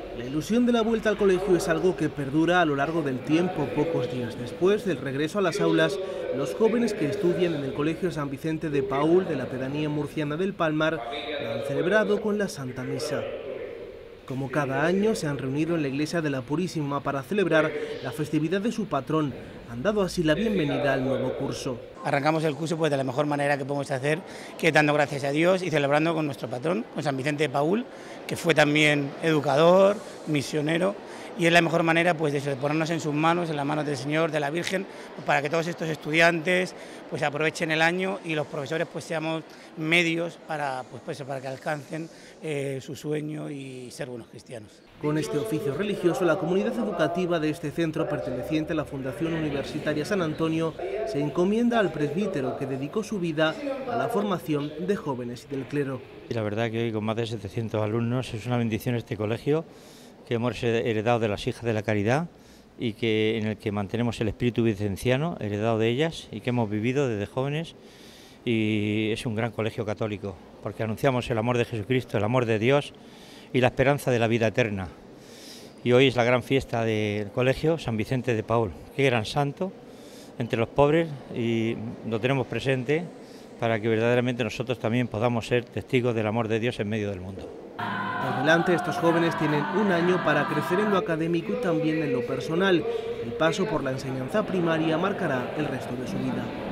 La ilusión de la vuelta al colegio es algo que perdura a lo largo del tiempo. Pocos días después del regreso a las aulas, los jóvenes que estudian en el Colegio San Vicente de Paúl de la pedanía murciana del Palmar lo han celebrado con la Santa Misa. Como cada año, se han reunido en la iglesia de la Purísima para celebrar la festividad de su patrón. Han dado así la bienvenida al nuevo curso. Arrancamos el curso pues de la mejor manera que podemos hacer, que es dando gracias a Dios y celebrando con nuestro patrón, con San Vicente de Paúl, que fue también educador, misionero, y es la mejor manera pues de ponernos en sus manos, en las manos del Señor, de la Virgen, pues para que todos estos estudiantes pues aprovechen el año y los profesores pues seamos medios para que alcancen su sueño y ser buenos cristianos. Con este oficio religioso, la comunidad educativa de este centro, perteneciente a la Fundación Universitaria San Antonio, se encomienda al presbítero que dedicó su vida a la formación de jóvenes y del clero. Y la verdad que hoy con más de 700 alumnos es una bendición este colegio que hemos heredado de las Hijas de la Caridad y en el que mantenemos el espíritu vicenciano heredado de ellas y que hemos vivido desde jóvenes. Y es un gran colegio católico porque anunciamos el amor de Jesucristo, el amor de Dios y la esperanza de la vida eterna. Y hoy es la gran fiesta del colegio San Vicente de Paúl. Qué gran santo entre los pobres, y lo tenemos presente para que verdaderamente nosotros también podamos ser testigos del amor de Dios en medio del mundo. Por delante, estos jóvenes tienen un año para crecer en lo académico y también en lo personal. El paso por la enseñanza primaria marcará el resto de su vida.